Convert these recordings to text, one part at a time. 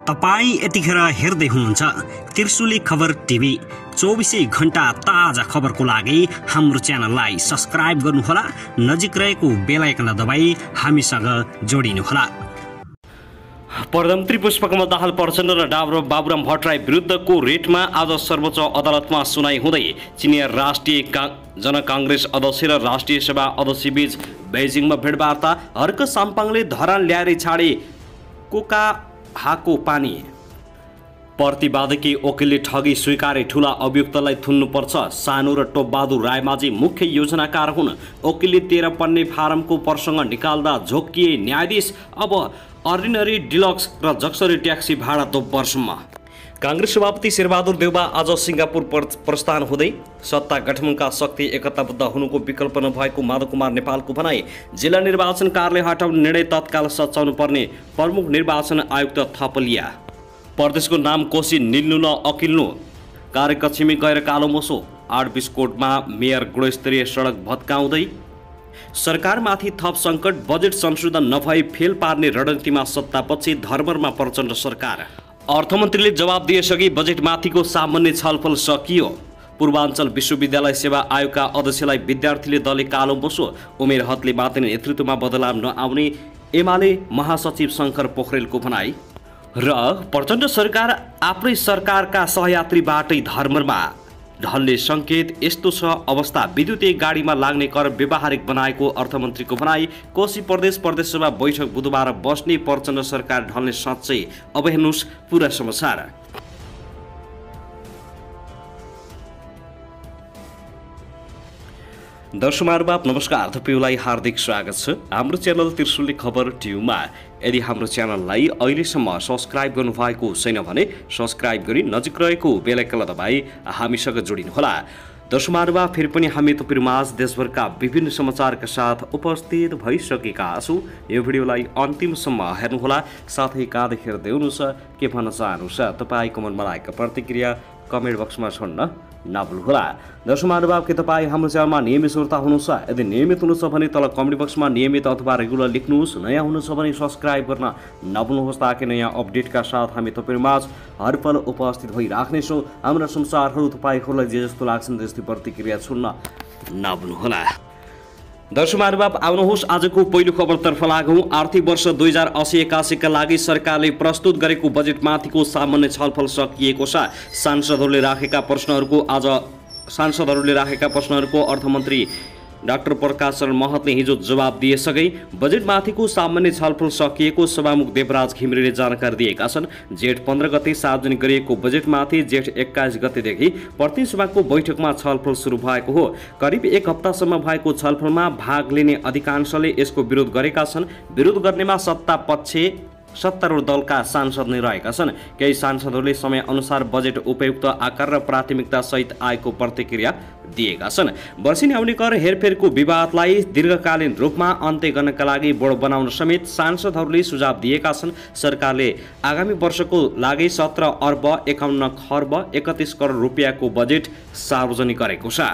तपाई यतिखेर हेर्दै हुनुहुन्छ त्रिशुली खबर टिभी। 24 घण्टा ताजा खबरको लागि हाम्रो च्यानललाई सब्स्क्राइब गर्नुहोला, नजिक रहेको बेल आइकन दबाई हामीसँग जोडिनुहोला। प्रधानमन्त्री पुष्पकमल दाहाल प्रचण्ड र डाक्टर बाबुराम भट्टराई विरुद्धको रेटमा आज सर्वोच्च अदालतमा सुनाई हुँदै चिनिया राष्ट्रिय जनकांग्रेस अध्यक्ष र राष्ट्रिय सभा अध्यक्ष बीच बेजिङमा भेटवार्ता। हर्क साम्पाङले धरान ल्याएर छाडे कोका हाको पानी। प्रतिवादकी वकिलले ठगी स्वीकारे, ठूला अभियुक्तलाई थुन्नुपर्छ। सानो र टोपबहादुर रायमाझी मुख्य योजनाकार हुन्। वकिलले 13 पन्ने फारमको प्रसङ्ग निकाल्दा झोक्किए न्यायाधीश। अब अर्डिनरी, डिलक्स र जक्सरी ट्याक्सी भाडा 2 वर्षमा। कांग्रेस सभापति शेरबहादुर देउबा आज सिङ्गापुर प्रस्थान हुँदै सत्ता गठबन्धनका शक्ति एकताबद्ध हुनुको विकल्प नभएको माधव कुमार नेपालको भनाई। जिल्ला निर्वाचन कार्यालय हटाउने निर्णय तत्काल सच्याउनु पर्ने प्रमुख निर्वाचन आयुक्त थपलिया। प्रदेशको नाम कोशी निल्नु न अकिल्नु, कार्यकक्षीमै गएर कालो मोसो। 8 बिस्कोटमा मेयर गुणस्तरीय सडक भत्काउँदै। सरकारमाथि थप सङ्कट, बजेट संशोधन नभई फेल पार्ने रणनीतिमा सत्तापक्ष, धर्मरमा प्रचण्ड सरकार। अर्थमन्त्रीले जवाब दिएसकि बजेटमाथिको सामान्य छलफल सकियो। पूर्वाञ्चल विश्वविद्यालय सेवा आयोगका अध्यक्षलाई विद्यार्थीले दलले कालो मोसो। उमेर हदले मात्र नेतृत्वमा बदलाव नआउने एमाले महासचिव शङ्कर पोखरेलको भनाई। र प्रचण्ड सरकार आफ्नै सरकारका सहयात्रीबाटै धर्ममा ढल्ने सङ्केत। यस्तो छ अवस्था, विद्युतीय गाडीमा लाग्ने कर व्यावहारिक बनाएको अर्थमन्त्रीको भनाई। कोशी प्रदेशसभा बैठक बुधबार बस्ने, प्रचण्ड सरकार ढल्ने साँच्चै। अब हेर्नुहोस् पुरा समाचार। दर्शकहरुमा नमस्कार, तपाईलाई हार्दिक स्वागत छ हाम्रो च्यानल त्रिशुली खबर टिभीमा। यदि हाम्रो च्यानललाई अहिलेसम्म सब्स्क्राइब गर्नुभएको छैन भने सब्स्क्राइब गरी नजिक रहेको बेल आइकन दबाई हामीसँग जोडिनुहोला। दर्शकहरुमा फेरि पनि हामी तपाईहरुमाझ देशभरका विभिन्न समाचारका साथ उपस्थित भइसकेका छौँ। यो भिडियोलाई अन्तिमसम्म हेर्नुहोला, साथै कहाँ देखेर देउनुहुन्छ, के भन्न चाहनुहुन्छ, तपाईको मनमा लागेको प्रतिक्रिया कमेन्ट बक्समा छोड्न नभुल्नुहोला। दर्शकहरुमा के तपाईँ हाम्रो च्यानलमा नियमित श्रोता हुनुहुन्छ? यदि नियमित हुनुहुन्छ भने तल कमेन्ट बक्समा नियमित अथवा रेगुलर लेख्नुहोस्। नयाँ हुनुहुन्छ भने सब्स्क्राइब गर्न नभुल्नुहोस्, ताकि नयाँ अपडेटका साथ हामी तपाईहरुमाझ हरपल उपस्थित भइराख्नेछौँ। हाम्रा समाचारहरू तपाईहरूलाई जे जस्तो लाग्छन् त्यस्तै प्रतिक्रिया छोड्न नभुल्नुहोला। दर्शकहरुमा आउनुहोस् आजको पहिलो खबरतर्फ लागौँ। आर्थिक वर्ष 2080-81 का लागि सरकारले प्रस्तुत गरेको बजेटमाथिको सामान्य छलफल सकिएको छ। सांसदहरूले राखेका प्रश्नहरूको अर्थमन्त्री डाक्टर प्रकाश शरण महतले हिजो जवाब दिएसँगै बजेटमाथिको सामान्य छलफल सकिएको सभामुख देवराज घिमिरेले जानकारी दिएका छन्। जेठ 15 गते सार्वजनिक गरिएको बजेटमाथि जेठ 21 गतेदेखि प्रतिनिधि सभाको बैठकमा छलफल सुरु भएको हो। करिब 1 हप्तासम्म भएको छलफलमा भाग लिने अधिकांशले यसको विरोध गरेका छन्। विरोध गर्नेमा सत्तारूढ दलका सांसद नै रहेका छन्। केही सांसदहरूले समय अनुसार बजेट उपयुक्त आकार र प्राथमिकता सहित आएको प्रतिक्रिया दिएका छन्। वर्षेनी आउने कर हेरफेरको विवादलाई दीर्घकालीन रूपमा अन्त्य गर्नका लागि बोर्ड बनाउन समेत सांसदहरूले सुझाव दिएका छन्। सरकारले आगामी वर्षको लागि 17 अर्ब 51 खर्ब 31 करोड रुपियाँको बजेट सार्वजनिक गरेको छ।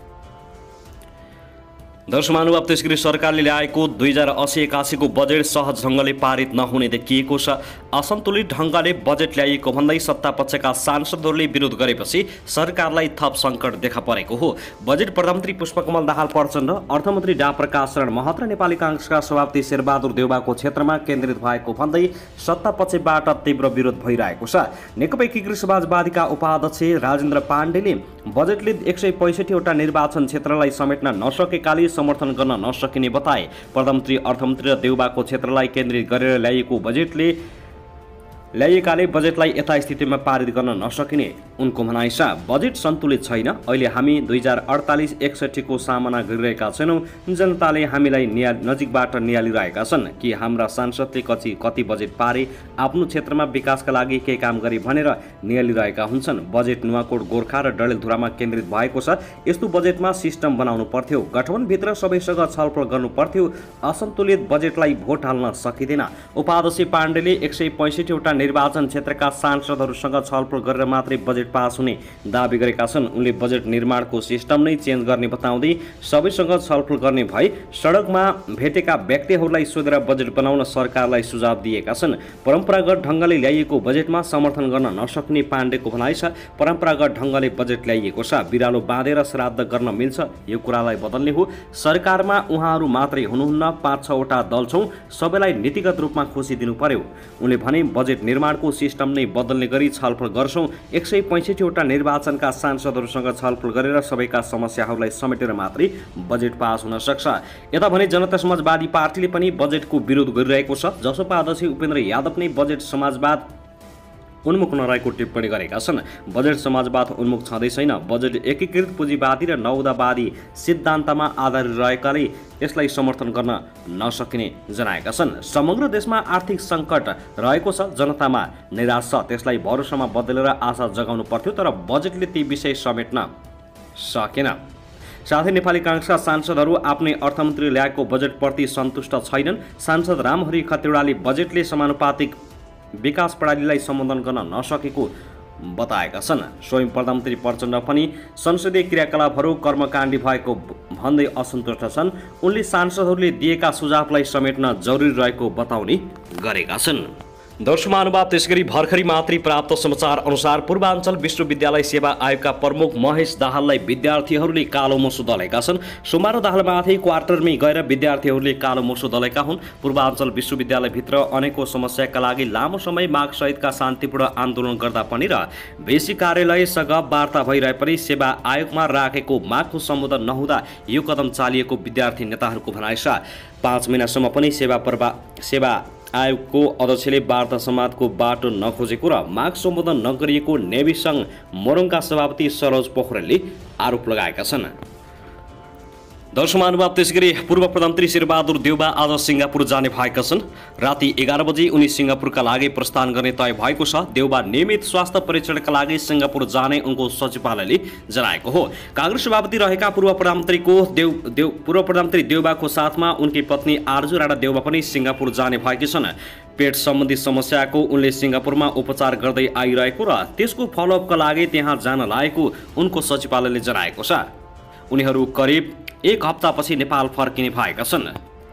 दर्शकहरु, त्यसगरी सरकारले ल्याएको 2080-81 को बजेट सहज ढङ्गले पारित नहुने देखिएको छ। असन्तुलित ढङ्गले बजेट ल्याइएको भन्दै सत्तापक्षका सांसदहरूले विरोध गरेपछि सरकारलाई थप सङ्कट देखा परेको हो। बजेट प्रधानमन्त्री पुष्पकमल दाहाल प्रचण्ड, अर्थमन्त्री डा प्रकाश शरण महत र नेपाली कांग्रेसका सभापति शेरबहादुर देउबाको क्षेत्रमा केन्द्रित भएको भन्दै सत्तापक्षबाट तीव्र विरोध भइरहेको छ। नेकपा एकीकृत समाजवादीका उपाध्यक्ष राजेन्द्र पाण्डेले बजेटले 165 वटा निर्वाचन क्षेत्रलाई समेट्न नसकेकाले समर्थन गर्न नसकिने बताए। प्रधानमन्त्री, अर्थमन्त्री र देउबाको क्षेत्रलाई केन्द्रित गरेर ल्याइएकाले बजेटलाई यथास्थितिमा पारित गर्न नसकिने उनको भनाइ छ। बजेट सन्तुलित छैन। अहिले हामी 2048-61 को सामना गरिरहेका छैनौँ। जनताले हामीलाई नजिकबाट निहालिरहेका छन् कि हाम्रा सांसदले कति बजेट पारे, आफ्नो क्षेत्रमा विकासका लागि के काम गरे भनेर निहालिरहेका हुन्छन्। बजेट नुवाकोट, गोर्खा र डडेलधुरामा केन्द्रित भएको छ। यस्तो बजेटमा सिस्टम बनाउनु पर्थ्यो। गठबन्धनभित्र सबैसँग छलफल गर्नु पर्थ्यो। असन्तुलित बजेटलाई भोट हाल्न सकिँदैन। उपाध्यक्ष पाण्डेले 165 वटा निर्वाचन क्षेत्रका सांसदहरूसँग छलफल गरेर मात्रै बजेट पास हुने दाबी गरेका छन्। उनले बजेट निर्माणको सिस्टम नै चेन्ज गर्ने बताउँदै सबैसँग छलफल गर्ने भई सडकमा भेटेका व्यक्तिहरूलाई सोधेर बजेट बनाउन सरकारलाई सुझाव दिएका छन्। परम्परागत ढङ्गले ल्याइएको बजेटमा समर्थन गर्न नसक्ने पाण्डेको भनाइ छ। परम्परागत ढङ्गले बजेट ल्याइएको छ, बिरालो बाँधेर श्राद्ध गर्न मिल्छ, यो कुरालाई बदल्ने हो। सरकारमा उहाँहरू मात्रै हुनुहुन्न, 5-6 वटा दल छौँ, सबैलाई नीतिगत रूपमा खुसी दिनु पर्यो। उनले भने बजेट निर्माणको सिस्टम नै बदल्ने गरी छलफल गर्छौँ। 165 वटा निर्वाचनका सांसदहरूसँग छलफल गरेर सबैका समस्याहरूलाई समेटेर मात्रै बजेट पास हुन सक्छ। यता भने जनता समाजवादी पार्टीले पनि बजेटको विरोध गरिरहेको छ। जसपा अध्यक्ष उपेन्द्र यादव नै बजेट समाजवाद उन्मुख नरहेको टिप्पणी गरेका छन्। बजेट समाजवाद उन्मुख छँदै छैन। बजेट एकीकृत पुँजीवादी र नौदावादी सिद्धान्तमा आधारित रहेकाले यसलाई समर्थन गर्न नसकिने जनाएका छन्। समग्र देशमा आर्थिक सङ्कट रहेको छ, जनतामा निराश छ, त्यसलाई भरोसामा बदलेर आशा जगाउनु पर्थ्यो, तर बजेटले ती विषय समेट्न सकेन। साथै नेपाली काङ्ग्रेसका सांसदहरू आफ्नै अर्थमन्त्री ल्याएको बजेटप्रति सन्तुष्ट छैनन्। सांसद रामहरि खतिवडाले बजेटले समानुपातिक विकास प्रणालीलाई सम्बोधन गर्न नसकेको बताएका छन्। स्वयं प्रधानमन्त्री प्रचण्ड पनि संसदीय क्रियाकलापहरू कर्मकाण्डी भएको भन्दै असन्तुष्ट छन्। उनले सांसदहरूले दिएका सुझावलाई समेट्न जरुरी रहेको बताउने गरेका छन्। दर्शक महानुभाव, त्यसगरी भर्खरै मात्रै प्राप्त समाचार अनुसार पूर्वाञ्चल विश्वविद्यालय सेवा आयोगका प्रमुख महेश दाहाललाई विद्यार्थीहरूले कालो मोसो दलेका छन्। सोमबार दाहालमाथि क्वार्टरमै गएर विद्यार्थीहरूले कालो मोसो दलेका हुन्। पूर्वाञ्चल विश्वविद्यालयभित्र अनेकौं समस्याका लागि लामो समय मागसहितका शान्तिपूर्ण आन्दोलन गर्दा पनि र बेसी कार्यालयसँग वार्ता भइरहे पनि सेवा आयोगमा राखेको मागको सम्बोधन नहुँदा यो कदम चालिएको विद्यार्थी नेताहरूको भनाइ छ। 5 महिनासम्म पनि सेवा आयोगको अध्यक्षले वार्ता संवादको बाटो नखोजेको र माग सम्बोधन नगरिएको नेभी सङ्घ मोरङका सभापति सरोज पोखरेलले आरोप लगाएका छन्। दर्शक महानुभाव, त्यसगरी पूर्व प्रधानमन्त्री शेरबहादुर देउबा आज सिङ्गापुर जाने भएका छन्। राति 11 बजे उनी सिङ्गापुरका लागि प्रस्थान गर्ने तय भएको छ। देउबा नियमित स्वास्थ्य परीक्षणका लागि सिङ्गापुर जाने उनको सचिवालयले जनाएको हो। काङ्ग्रेस सभापति रहेका पूर्व प्रधानमन्त्री देउबाको साथमा उनकी पत्नी आरजु राणा देउबा पनि सिङ्गापुर जाने भएकी छन्। पेट सम्बन्धी समस्याको उनले सिङ्गापुरमा उपचार गर्दै आइरहेको र त्यसको फलोअपका लागि त्यहाँ जान लागेको उनको सचिवालयले जनाएको छ। उनीहरू करिब 1 हप्तापछि नेपाल फर्किने भएका छन्।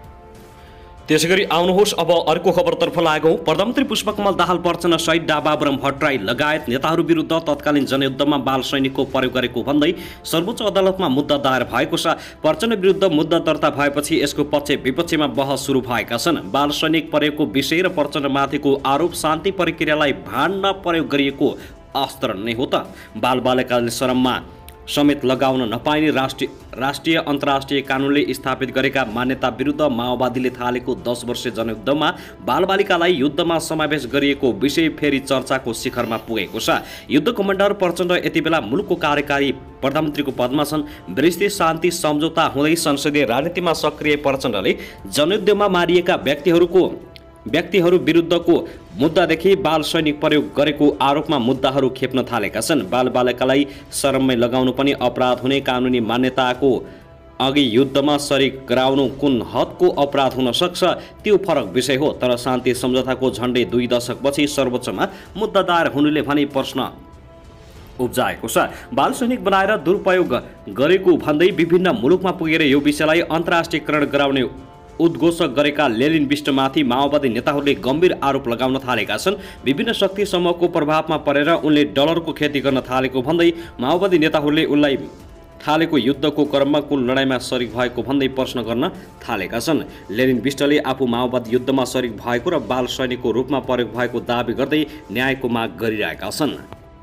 त्यसैगरी आउनुहोस् अब अर्को खबरतर्फ लागौँ। प्रधानमन्त्री पुष्पकमल दाहाल प्रचण्ड सहित डा बाबुराम भट्टराई लगायत नेताहरू विरुद्ध तत्कालीन जनयुद्धमा बाल सैनिकको प्रयोग गरेको भन्दै सर्वोच्च अदालतमा मुद्दा दायर भएको छ। प्रचण्ड विरुद्ध मुद्दा दर्ता भएपछि यसको पक्ष विपक्षमा बहस सुरु भएका छन्। बाल सैनिक प्रयोगको विषय र प्रचण्डमाथिको आरोप शान्ति प्रक्रियालाई भाड्न प्रयोग गरिएको अस्त्र नै हो त। बालबालिकाले शरममा समेत लगाउन नपाइने राष्ट्रिय अन्तर्राष्ट्रिय कानुनले स्थापित गरेका मान्यता विरुद्ध माओवादीले थालेको 10 वर्षीय जनयुद्धमा बालबालिकालाई युद्धमा समावेश गरिएको विषय फेरि चर्चाको शिखरमा पुगेको छ। युद्ध कमान्डर प्रचण्ड यति बेला मुलुकको कार्यकारी प्रधानमन्त्रीको पदमा छन्। विदेशी शान्ति सम्झौता हुँदै संसदीय राजनीतिमा सक्रिय प्रचण्डले जनयुद्धमा मारिएका व्यक्तिहरू विरुद्धको मुद्दादेखि बाल सैनिक प्रयोग गरेको आरोपमा मुद्दाहरू खेप्न थालेका छन्। बालबालिकालाई शरममै लगाउनु पनि अपराध हुने कानुनी मान्यताको अघि युद्धमा शरीक गराउनु कुन हदको अपराध हुन सक्छ त्यो फरक विषय हो। तर शान्ति सम्झौताको झन्डै 2 दशकपछि सर्वोच्चमा मुद्दा दायर हुनुले भने प्रश्न उब्जाएको छ। बाल सैनिक बनाएर दुरुपयोग गरेको भन्दै विभिन्न मुलुकमा पुगेर यो विषयलाई अन्तर्राष्ट्रियकरण गराउने उद्घोषक गरेका लेनिन विष्टमाथि माओवादी नेताहरूले गम्भीर आरोप लगाउन थालेका छन्। विभिन्न शक्ति समूहको प्रभावमा परेर उनले डलरको खेती गर्न थालेको भन्दै माओवादी नेताहरूले उनलाई थालेको युद्धको क्रममा कुन लडाइँमा सरिक भएको भन्दै प्रश्न गर्न थालेका छन्। लेनिन विष्टले आफू माओवादी युद्धमा सरिक भएको र बाल सैनिकको रूपमा प्रयोग भएको दावी गर्दै न्यायको माग गरिरहेका छन्।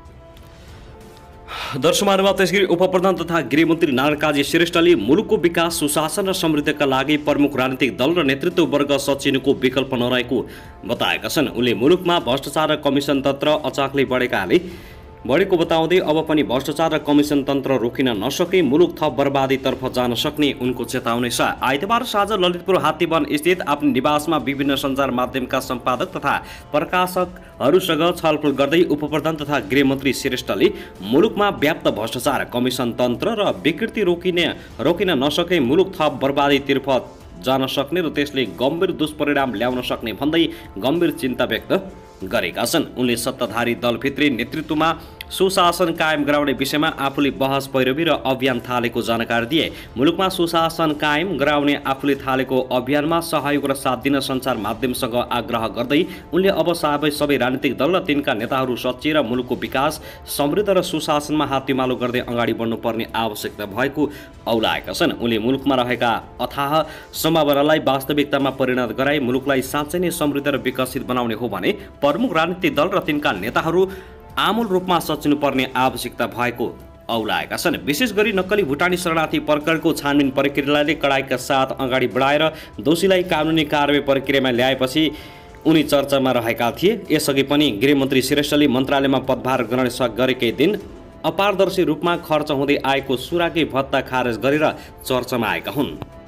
दर्शक महानुभाव, त्यसगरी उपप्रधान तथा गृहमन्त्री नारायण काजी श्रेष्ठले मुलुकको विकास, सुशासन र समृद्धिका लागि प्रमुख राजनीतिक दल र नेतृत्ववर्ग सचिनुको विकल्प नरहेको बताएका छन्। उनले मुलुकमा भ्रष्टाचार र कमिसन तन्त्र अचाकले बढेको बताउँदै अब पनि भ्रष्टाचार र कमिसन तन्त्र रोकिन नसके मुलुक थप बर्बादीतर्फ जान सक्ने उनको चेतावनी छ। आइतबार साँझ ललितपुर हात्तीवन स्थित आफ्नो निवासमा विभिन्न सञ्चार माध्यमका सम्पादक तथा प्रकाशकहरूसँग छलफल गर्दै उपप्रधान तथा गृहमन्त्री श्रेष्ठले मुलुकमा व्याप्त भ्रष्टाचार, कमिसन तन्त्र र विकृति रोकिन नसके मुलुक थप बर्बादीतर्फ जान सक्ने र त्यसले गम्भीर दुष्परिणाम ल्याउन सक्ने भन्दै गम्भीर चिन्ता व्यक्त गरेका छन्। उनले सत्ताधारी दलभित्री नेतृत्वमा सुशासन कायम गराउने विषयमा आफूले बहस पैरवी र अभियान थालेको जानकारी दिए। मुलुकमा सुशासन कायम गराउने आफूले थालेको अभियानमा सहयोग र साथ दिन सञ्चार माध्यमसँग आग्रह गर्दै उनले अब सबै राजनीतिक दल र तिनका नेताहरू सच्चिएर मुलुकको विकास, समृद्ध र सुशासनमा हात्तीमालो गर्दै अगाडि बढ्नुपर्ने आवश्यकता भएको औलाएका छन्। उनले मुलुकमा रहेका अथाह सम्भावनालाई वास्तविकतामा परिणत गराई मुलुकलाई साँच्चै नै समृद्ध र विकसित बनाउने हो भने प्रमुख राजनीतिक दल र तिनका नेताहरू आमूल रूपमा सचिनुपर्ने आवश्यकता भएको औलाएका छन्। विशेष गरी नक्कली भुटानी शरणार्थी प्रकरणको छानबिन प्रक्रियालाई कडाइका साथ अगाडि बढाएर दोषीलाई कानुनी कारबाही प्रक्रियामा ल्याएपछि उनी चर्चामा रहेका थिए। यसअघि पनि गृहमन्त्री श्रेष्ठले मन्त्रालयमा पदभार ग्रहण गरेकै दिन अपारदर्शी रूपमा खर्च हुँदै आएको सुराकी भत्ता खारेज गरेर चर्चामा आएका हुन्।